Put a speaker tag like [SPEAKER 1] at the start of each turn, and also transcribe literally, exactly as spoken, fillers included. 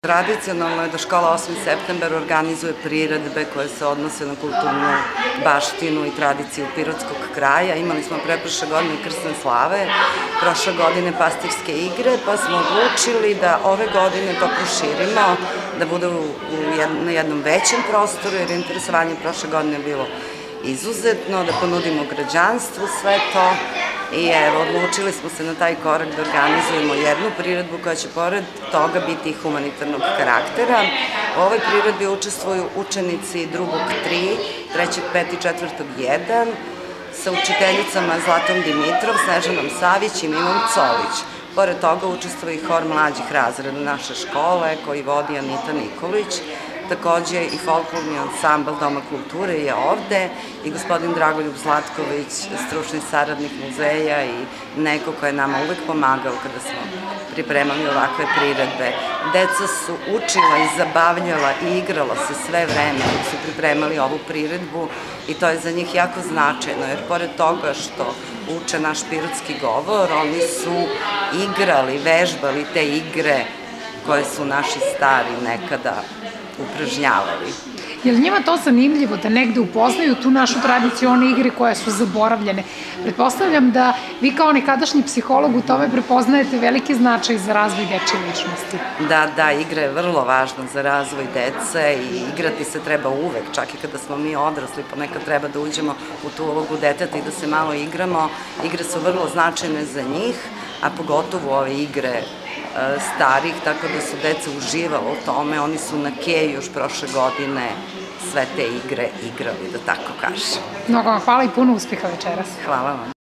[SPEAKER 1] Tradicionalno je da škola osmi septembar organizuje priredbe koje se odnose na kulturnu baštinu i tradiciju pirotskog kraja. Imali smo preprošle godine krsne slave, prošle godine pastirske igre, pa smo odlučili da ove godine to proširimo, da bude na jednom većem prostoru, jer interesovanje prošle godine je bilo izuzetno, da ponudimo građanstvu sve to. I evo, odlučili smo se na taj korak da organizujemo jednu priredbu koja će pored toga biti i humanitarnog karaktera. U ovoj priredbi učestvuju učenici drugog tri, trećeg pet i četvrtog jedan, sa učiteljicama Zlatom Dimitrov, Snežanom Savić i Milom Colić. Pored toga učestvuje i hor mlađih razreda naše škole koji vodi Anita Nikolić. Takođe i folklorni ansambl Doma kulture je ovde i gospodin Dragoljub Zlatković, stručni saradnik muzeja i neko ko je nama uvek pomagao kada smo pripremali ovakve priredbe. Deca su učila i zabavljala i igrala se sve vreme dok su pripremali ovu priredbu i to je za njih jako značajno, jer pored toga što uče naš pirotski govor, oni su igrali, vežbali te igre koje su naši stari nekada upražnjavali.
[SPEAKER 2] Je li njima to zanimljivo da negde upoznaju tu našu tradicione igre koje su zaboravljene? Pretpostavljam da vi kao nekadašnji psiholog u tome prepoznajete veliki značaj za razvoj dečje ličnosti.
[SPEAKER 1] Da, da, igra je vrlo važna za razvoj dece i igrati se treba uvek, čak i kada smo mi odrasli, ponekad treba da uđemo u tu ulogu deteta i da se malo igramo. Igre su vrlo značajne za njih, a pogotovo ove igre starih, tako da su deca uživala u tome. Oni su na Keju još prošle godine sve te igre igrali, da tako kažem.
[SPEAKER 2] Mnogo vam hvala i puno uspeha večeras.
[SPEAKER 1] Hvala vam.